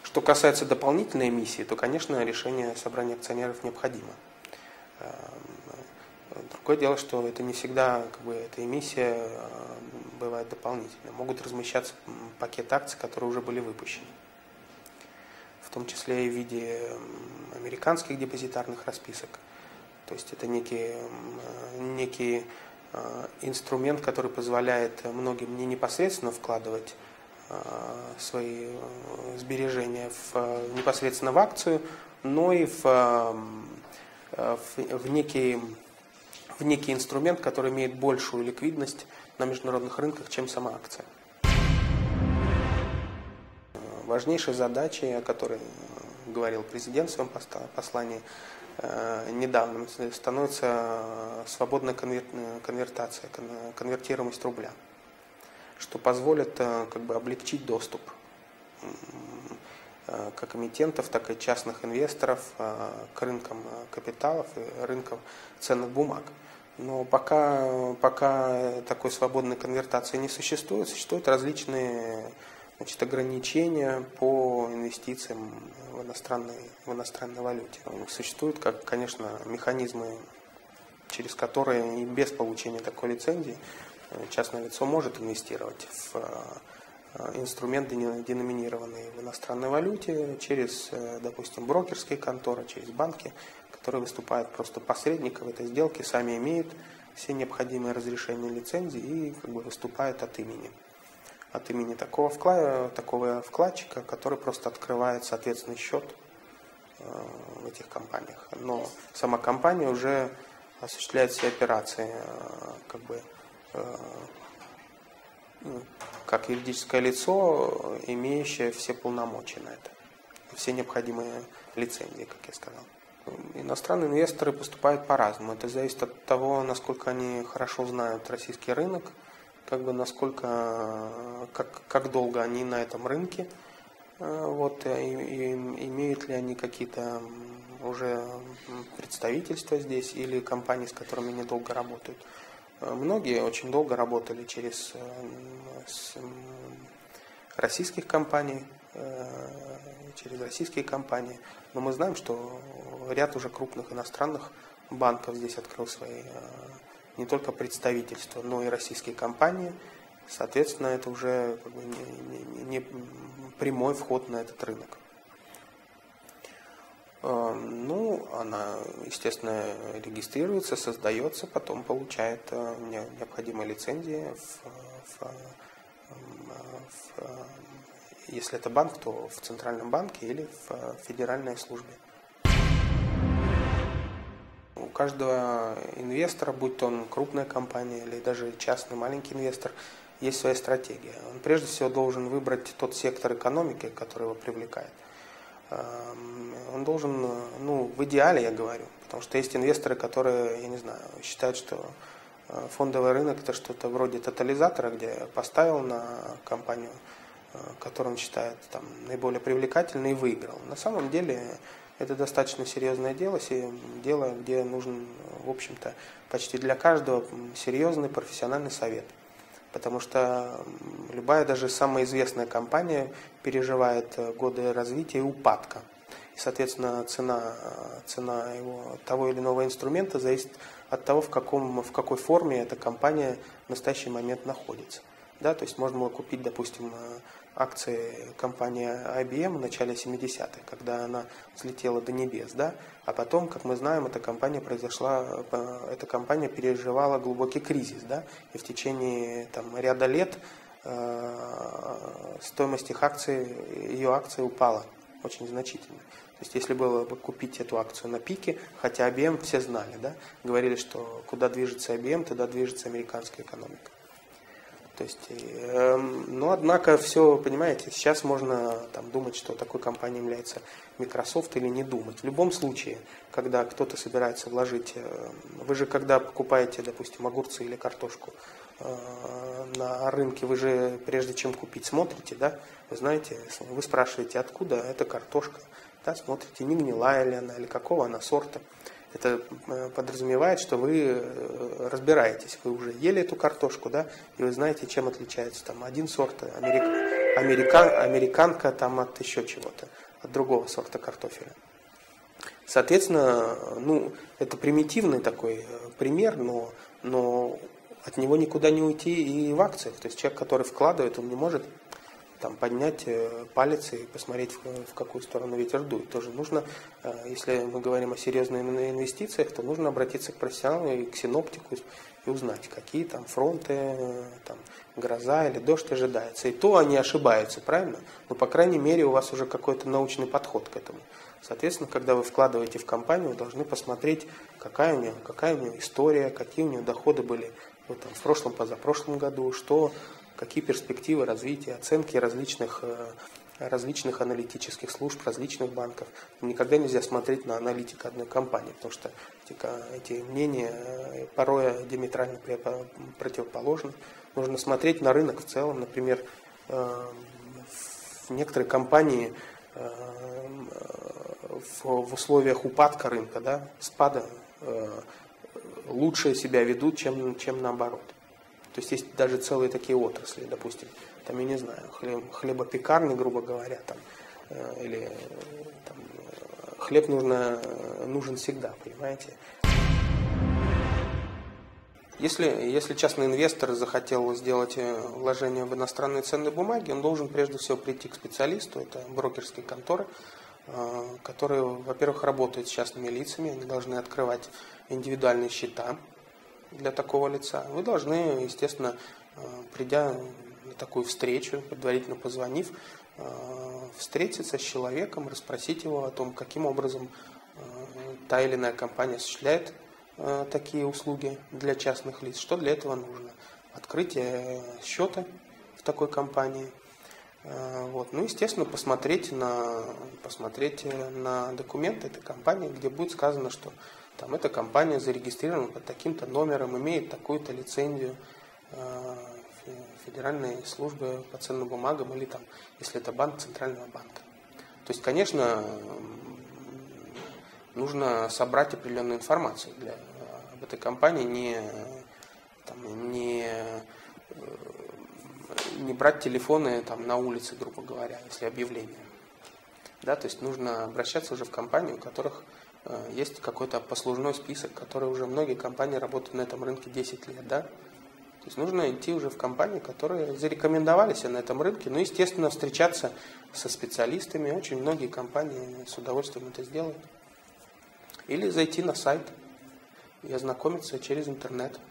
Что касается дополнительной эмиссии, то, конечно, решение собрания акционеров необходимо. Другое дело, что это не всегда эта эмиссия бывает дополнительной. Могут размещаться пакеты акций, которые уже были выпущены. В том числе и в виде американских депозитарных расписок. То есть это некий инструмент, который позволяет многим не непосредственно вкладывать свои сбережения непосредственно в акцию, но и в некий инструмент, который имеет большую ликвидность на международных рынках, чем сама акция. Важнейшей задачей, о которой говорил президент в своем послании недавно, становится свободная конвертация, конвертируемость рубля, что позволит облегчить доступ как эмитентов, так и частных инвесторов к рынкам капиталов и рынкам ценных бумаг. Но пока такой свободной конвертации не существует, существуют различные ограничения по инвестициям в иностранной валюте. Существуют, конечно, механизмы, через которые и без получения такой лицензии частное лицо может инвестировать в инструменты, деноминированные в иностранной валюте, через, допустим, брокерские конторы, через банки, которые выступают просто посредником в этой сделке, сами имеют все необходимые разрешения, лицензии и выступают от имени такого вкладчика, который просто открывает соответственный счет в этих компаниях. Но сама компания уже осуществляет все операции как юридическое лицо, имеющее все полномочия на это, все необходимые лицензии, как я сказал. Иностранные инвесторы поступают по-разному. Это зависит от того, насколько они хорошо знают российский рынок, как долго они на этом рынке, и имеют ли они какие-то уже представительства здесь или компании, с которыми недолго работают. Многие очень долго работали через российские компании, но мы знаем, что ряд уже крупных иностранных банков здесь открыл свои не только представительства, но и российские компании. Соответственно, это уже не прямой вход на этот рынок. Она, естественно, регистрируется, создается, потом получает необходимые лицензии. Если это банк, то в центральном банке или в федеральной службе. У каждого инвестора, будь то он крупная компания или даже частный маленький инвестор, есть своя стратегия. Он прежде всего должен выбрать тот сектор экономики, который его привлекает. Он должен, в идеале я говорю, потому что есть инвесторы, которые, считают, что фондовый рынок это что-то вроде тотализатора, где поставил на компанию, которую он считает наиболее привлекательной, и выиграл. На самом деле это достаточно серьезное дело, где нужен, в общем-то, почти для каждого серьезный профессиональный совет. Потому что любая, даже самая известная компания переживает годы развития и упадка. И, соответственно, цена того или иного инструмента зависит от того, в какой форме эта компания в настоящий момент находится. Да, то есть можно было купить, допустим, акции компании IBM в начале 70-х, когда она взлетела до небес, да, а потом, как мы знаем, эта компания переживала глубокий кризис, да, и в течение ряда лет стоимость ее акций упала очень значительно. То есть, если было бы купить эту акцию на пике, хотя IBM все знали, да, говорили, что куда движется IBM, туда движется американская экономика. То есть, однако, все, понимаете, сейчас можно думать, что такой компанией является Microsoft, или не думать. В любом случае, когда кто-то собирается вложить, вы же когда покупаете, допустим, огурцы или картошку на рынке, вы же прежде чем купить смотрите, да, вы знаете, вы спрашиваете, откуда эта картошка, да, смотрите, не гнилая ли она, или какого она сорта. Это подразумевает, что вы разбираетесь, вы уже ели эту картошку, да, и вы знаете, чем отличается один сорт американка там от еще чего-то, от другого сорта картофеля. Соответственно, это примитивный такой пример, но от него никуда не уйти и в акциях. То есть человек, который вкладывает, он не может там поднять палец и посмотреть, в какую сторону ветер дует. Тоже нужно, если мы говорим о серьезных инвестициях, то нужно обратиться к профессионалу и к синоптику и узнать, какие там фронты, там, гроза или дождь ожидается. И то они ошибаются, правильно? Но, по крайней мере, у вас уже какой-то научный подход к этому. Соответственно, когда вы вкладываете в компанию, вы должны посмотреть, какая у нее история, какие у нее доходы были в прошлом, позапрошлом году, какие перспективы развития, оценки различных аналитических служб, различных банков. Никогда нельзя смотреть на аналитику одной компании, потому что эти мнения порой диаметрально противоположны. Нужно смотреть на рынок в целом. Например, в некоторые компании в условиях упадка рынка, да, спада, лучше себя ведут, чем наоборот. То есть даже целые такие отрасли, допустим, там, я не знаю, хлебопекарни, грубо говоря, там, или там, хлеб нужен всегда, понимаете. Если частный инвестор захотел сделать вложение в иностранные ценные бумаги, он должен прежде всего прийти к специалисту, это брокерские конторы, которые, во-первых, работают с частными лицами, они должны открывать индивидуальные счета для такого лица. Вы должны, естественно, придя на такую встречу, предварительно позвонив, встретиться с человеком, расспросить его о том, каким образом та или иная компания осуществляет такие услуги для частных лиц, что для этого нужно. Открытие счета в такой компании. Естественно, посмотреть на документы этой компании, где будет сказано, что там эта компания зарегистрирована под таким-то номером, имеет такую-то лицензию Федеральной службы по ценным бумагам или там, если это банк, Центрального банка. То есть, конечно, нужно собрать определенную информацию об этой компании, не брать телефоны там, на улице, грубо говоря, если объявление. Да, то есть нужно обращаться уже в компании, у которых есть какой-то послужной список, который уже многие компании работают на этом рынке 10 лет. Да? То есть нужно идти уже в компании, которые зарекомендовались на этом рынке. Естественно, встречаться со специалистами. Очень многие компании с удовольствием это сделают. Или зайти на сайт и ознакомиться через интернет.